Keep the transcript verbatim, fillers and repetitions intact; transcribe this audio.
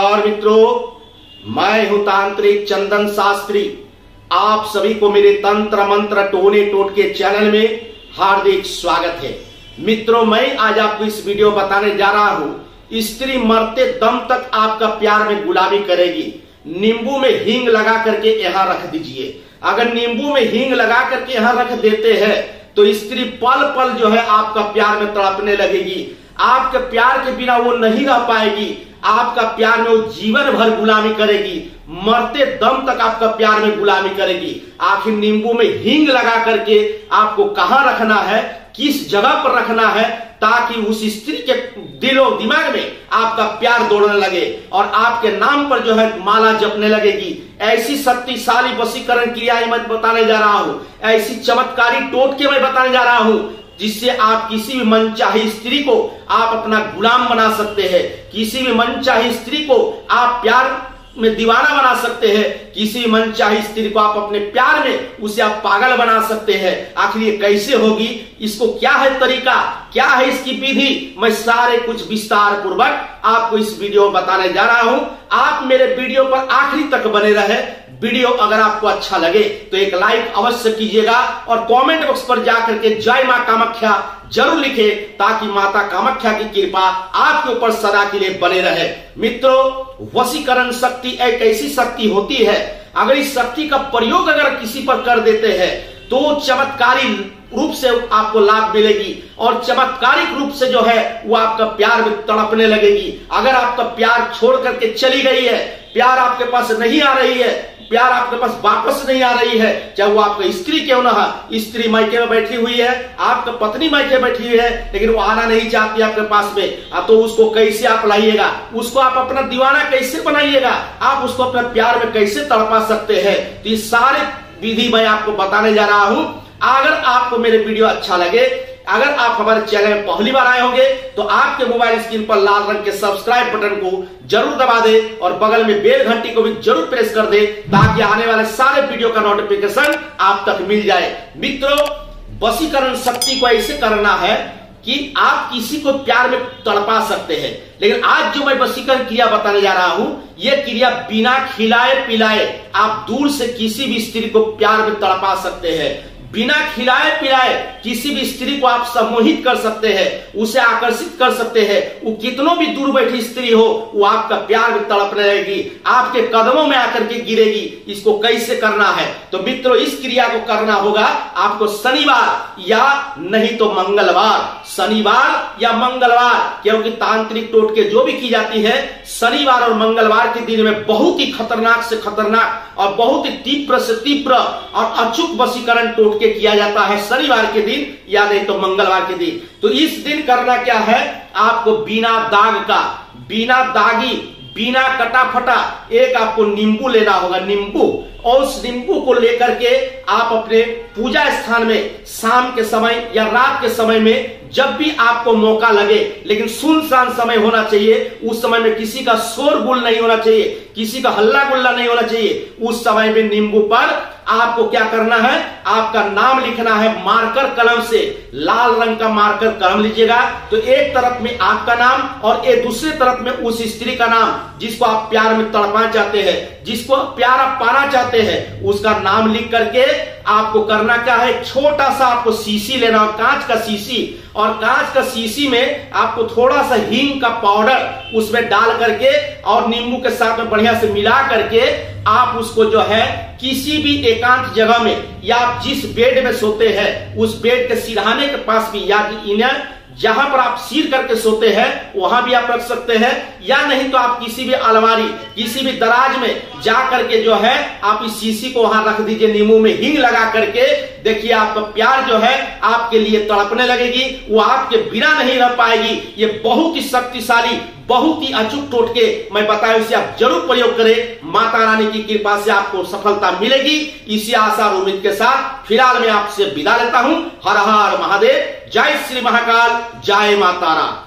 नमस्कार मित्रों, मैं हूं तांत्रिक चंदन शास्त्री। आप सभी को मेरे तंत्र मंत्र टोने टोटके चैनल में हार्दिक स्वागत है। मित्रों, मैं आज आपको इस वीडियो बताने जा रहा हूं, स्त्री मरते दम तक आपका प्यार में गुलामी करेगी। नींबू में हींग लगा करके यहाँ रख दीजिए। अगर नींबू में हींग लगा करके यहाँ रख देते हैं तो स्त्री पल पल जो है आपका प्यार में तड़पने लगेगी। आपके प्यार के बिना वो नहीं रह पाएगी। आपका प्यार में वो जीवन भर गुलामी करेगी, मरते दम तक आपका प्यार में गुलामी करेगी। आखिर नींबू में हींग लगा करके आपको कहां रखना है, किस जगह पर रखना है, ताकि उस स्त्री के दिलो दिमाग में आपका प्यार दौड़ने लगे और आपके नाम पर जो है माला जपने लगेगी। ऐसी शक्तिशाली वशीकरण क्रियाएं मैं बताने जा रहा हूं, ऐसी चमत्कारी टोटके मैं बताने जा रहा हूं, जिससे आप किसी भी मनचाही स्त्री को आप अपना गुलाम बना सकते हैं। किसी भी मनचाही स्त्री को आप प्यार में दीवाना बना सकते हैं। किसी भी मनचाही स्त्री को आप अपने प्यार में उसे आप पागल बना सकते हैं। आखिर ये कैसे होगी, इसको क्या है तरीका, क्या है इसकी विधि, मैं सारे कुछ विस्तार पूर्वक आपको इस वीडियो में बताने जा रहा हूं। आप मेरे वीडियो पर आखिरी तक बने रहे। वीडियो अगर आपको अच्छा लगे तो एक लाइक अवश्य कीजिएगा और कमेंट बॉक्स पर जाकर के जय मां कामाख्या जरूर लिखे, ताकि माता कामाख्या की कृपा आपके ऊपर सदा के लिए बने रहे। मित्रों, वशीकरण शक्ति एक ऐसी शक्ति होती है, अगर इस शक्ति का प्रयोग अगर किसी पर कर देते हैं तो चमत्कारी रूप से आपको लाभ मिलेगी और चमत्कारिक रूप से जो है वो आपका प्यार में तड़पने लगेगी। अगर आपका प्यार छोड़ करके चली गई है, प्यार आपके पास नहीं आ रही है, प्यार आपके पास वापस नहीं आ रही है, चाहे वो आपका स्त्री क्यों ना हो, स्त्री मायके में बैठी हुई है, आपका पत्नी मायके बैठी हुई है, लेकिन वो आना नहीं चाहती आपके पास में, तो उसको कैसे आप लाइएगा, उसको आप अपना दीवाना कैसे बनाइएगा, आप उसको अपने प्यार में कैसे तड़पा सकते हैं। तो ये सारे विधि मैं आपको बताने जा रहा हूं। अगर आपको मेरे वीडियो अच्छा लगे, अगर आप हमारे चैनल में पहली बार आए होंगे तो आपके मोबाइल स्क्रीन पर लाल रंग के सब्सक्राइब बटन को जरूर दबा दे और बगल में बेल घंटी को भी जरूर प्रेस कर दे, ताकि आने वाले सारे वीडियो का नोटिफिकेशन आप तक मिल जाए। मित्रों, वशीकरण शक्ति को ऐसे करना है कि आप किसी को प्यार में तड़पा सकते हैं। लेकिन आज जो मैं वशीकरण क्रिया बताने जा रहा हूं, यह क्रिया बिना खिलाए पिलाए आप दूर से किसी भी स्त्री को प्यार में तड़पा सकते हैं। बिना खिलाए पिलाए किसी भी स्त्री को आप सम्मोहित कर सकते हैं, उसे आकर्षित कर सकते हैं। वो कितनों भी दूर बैठी स्त्री हो, वो आपका प्यार में तड़पने लगेगी, आपके कदमों में आकर के गिरेगी। इसको कैसे करना है? तो मित्रों, इस क्रिया को करना होगा आपको शनिवार या नहीं तो मंगलवार, शनिवार या मंगलवार, क्योंकि तांत्रिक टोटके जो भी की जाती है शनिवार और मंगलवार के दिन में बहुत ही खतरनाक से खतरनाक और बहुत ही तीव्र से तीव्र और अचूक वशीकरण टोटके किया जाता है शनिवार के दिन या नहीं तो मंगलवार के दिन। तो इस दिन करना क्या है, आपको बिना दाग का, बिना दागी, बिना कटा फटा एक आपको नींबू लेना होगा, नींबू, और उस नींबू को लेकर के आप अपने पूजा स्थान में शाम के समय या रात के समय में जब भी आपको मौका लगे, लेकिन सुनसान समय होना चाहिए, उस समय में किसी का शोरगुल नहीं होना चाहिए, किसी का हल्ला गुल्ला नहीं होना चाहिए। उस समय में नींबू पर आपको क्या करना है, आपका नाम लिखना है मार्कर कलम से, लाल रंग का मार्कर कलम लीजिएगा। तो एक तरफ में आपका नाम और एक दूसरे तरफ में उस स्त्री का नाम जिसको आप प्यार में तड़पाना चाहते हैं, जिसको प्यार आप पाना चाहते हैं, उसका नाम लिख करके आपको करना क्या है, छोटा सा आपको शीशी लेना हो, कांच का शीशी, और कांच का शीशी में आपको थोड़ा सा हींग का पाउडर उसमें डाल करके और नींबू के साथ में बढ़िया से मिला करके आप उसको जो है किसी भी एकांत जगह में या आप जिस बेड में सोते हैं उस बेड के सिरहाने के पास भी, या इन्हें जहां पर आप सिर करके सोते हैं वहां भी आप रख सकते हैं, या नहीं तो आप किसी भी अलमारी, किसी भी दराज में जा करके जो है आप इस शीशी को वहां रख दीजिए, नींबू में हींग लगा करके। देखिए आपका प्यार जो है आपके लिए तड़पने लगेगी, वो आपके बिना नहीं रह पाएगी। ये बहुत ही शक्तिशाली, बहुत ही अचूक टोटके मैं बताया, इसे आप जरूर प्रयोग करें। माता रानी की कृपा से आपको सफलता मिलेगी। इसी आशा और उम्मीद के साथ फिलहाल मैं आपसे विदा लेता हूं। हर हर महादेव, जय श्री महाकाल, जय माता रानी।